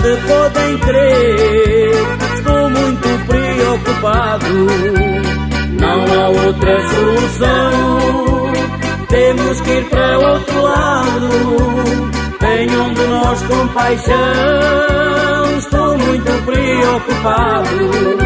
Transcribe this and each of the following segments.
se podem crer, estou muito preocupado. Não há outra solução, temos que ir para outro lado. Tenham de nós compaixão, estou muito preocupado.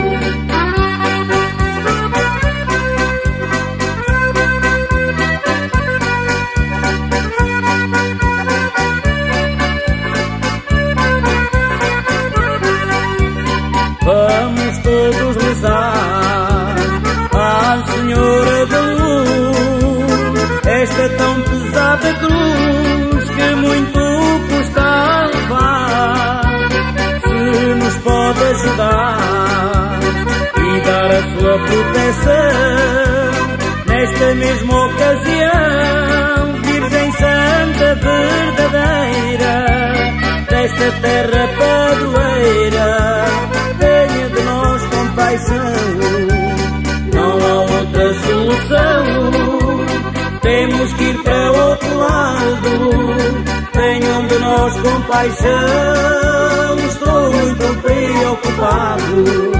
Vamos todos rezar à Senhora da Luz, esta tão pesada cruz que muito custa a levar. Se nos pode ajudar e dar a sua proteção, nesta mesma ocasião, Virgem Santa verdadeira, desta terra padroeira, tenha de nós compaixão. Não há outra solução, temos que ir para outro lado. Tenham de nós compaixão, estou muito preocupado.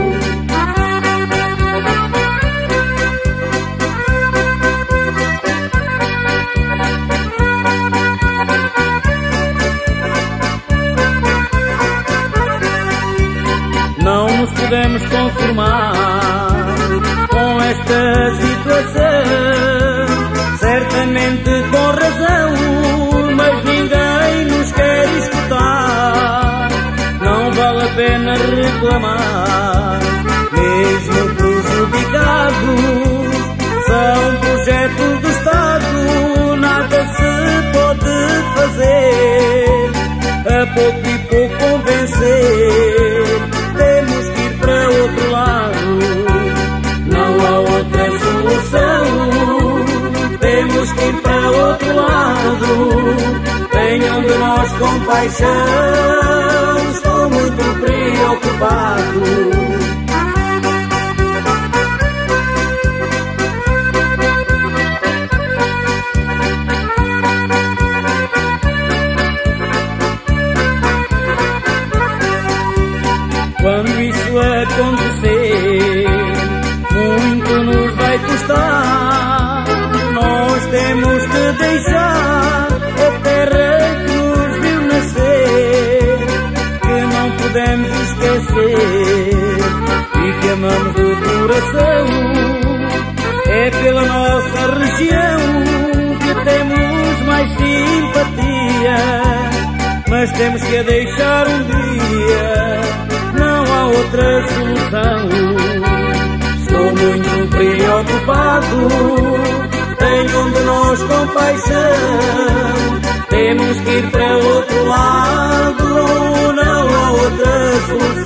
Não nos podemos conformar com esta situação, certamente com razão, mas ninguém nos quer escutar. Não vale a pena reclamar, mesmo prejudicados, são projetos do Estado, nada se pode fazer, a pouco e pouco convencer. Temos que ir para outro lado, não há outra solução, temos que ir para outro lado. Tenham de nós compaixão, estou muito preocupado. Quando isso acontecer, muito nos vai custar. Nós temos de deixar a terra que nos viu nascer, que não podemos esquecer e que amamos de coração. É pela nossa região que temos mais simpatia, mas temos que a deixar um dia. Não há outra solução, estou muito preocupado. Tenham de nós compaixão, temos que ir para outro lado. Não há outra solução.